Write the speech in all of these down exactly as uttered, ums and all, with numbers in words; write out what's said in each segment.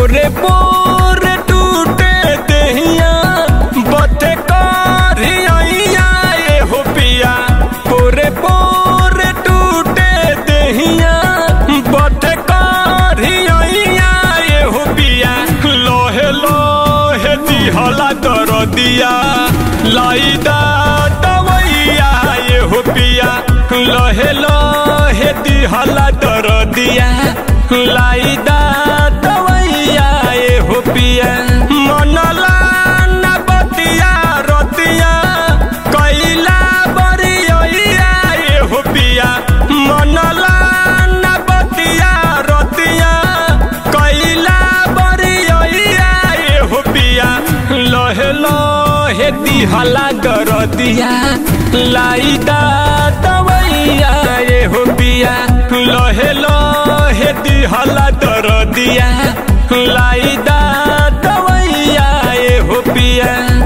पोरे पोरे टूटे देहिया बते करिया ये हो पिया पोरे पोरे टूटे देहिया बते करिया ये हो पिया लोहे लोहे दिहला दर दिया लाइदा दवैया ये हो पिया लोहे लोहे दिहला दर दिया लाइदा दवैया ये हो पिया मनला न बतिया रतिया कैला बरिया ये हो पिया मनला न बतिया रतिया कैला बरिया ये हो पिया लोहे लोहे दिहला दर दिया लाइदा दवैया ये हो पिया लोहे लोहे दिहला दर दिया लाइदा दवैया ये हो पिया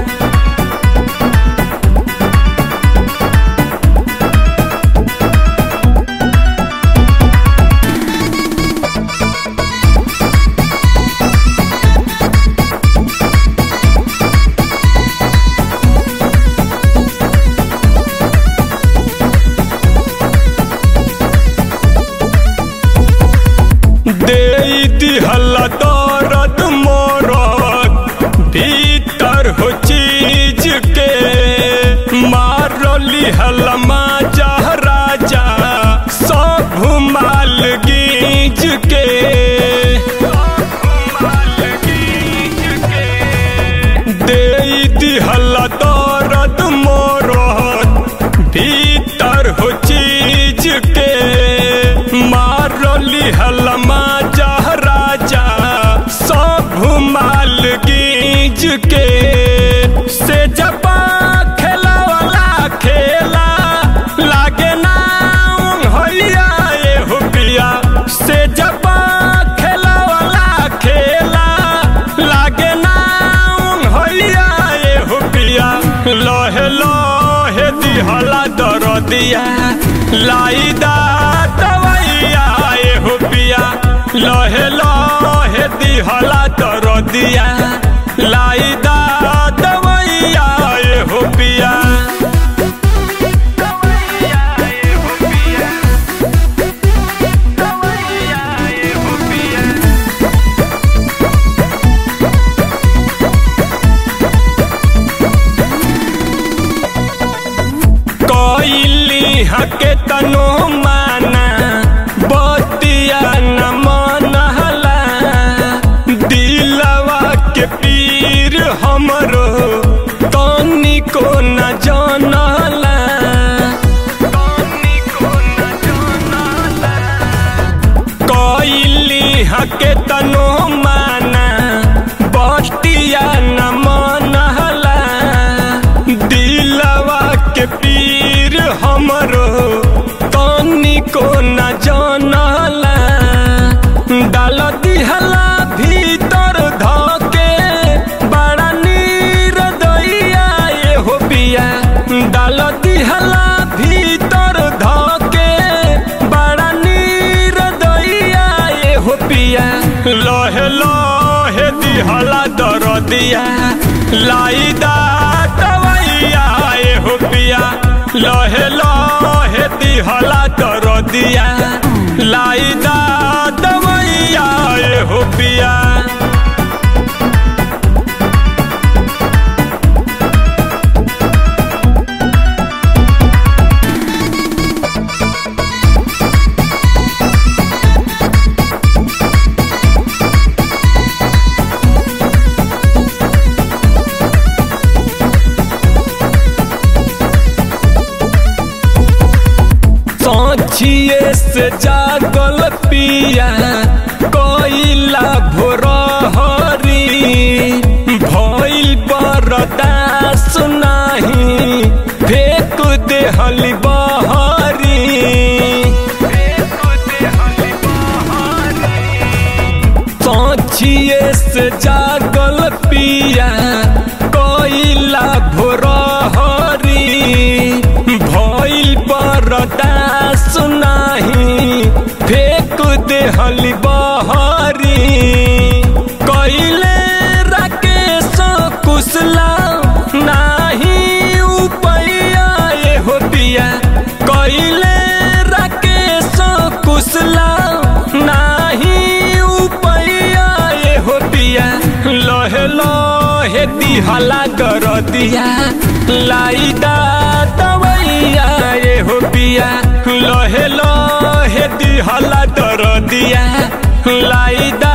दिहला दर्द मोरत भीतर हो चीज के मारली हलमा जह राजा सब माल गीज के दे दिहला दर्द मोरत भीतर हो चीज के मारली हलमा माल गीज के से जपा खेला वाला खेला लागे ना होइया ये हो पिया से जपा खेला वाला खेला लागे ना होइया ये हो पिया लोहे लोहे दिहला दर दिया लाइदा दवैया ये हो पिया लोहे लोहे दिहला दर दिया लाइदा दवैया ये हो पिया दवैया ये हो पिया दवैया ये हो पिया कोइली हके तनो माना बतिया न मनहला दिलवा के पीर हमरो तनी को न जानला तनी को न जानला कोइली हके तनो माना बतिया न मनहला दिलवा के पीर हमरो तनी को न जानला डाल दिहला भीतर धके बड़ा नीर दैया ये हो पिया डाल दिहला भीतर धके बड़ा नीर दैया ये हो पिया लोहे लोहे दिहला दर दिया लाइदा दवैया ये हो पिया लोहे लोहे दिहला दर दिया लाइदा दवैया ये हो पिया सोचिए से जागल पिया कोइला भोरहरी भइल बरदास नाही फेंक देहली बहरी सोचिए से जागल पिया कोइला भोरहरी भइल बरदास नाही फेंक देहली बहरी दिहला दरदिया लाइदा दवैया ये हो पिया लहे लहे दिहला दरदिया लाइदा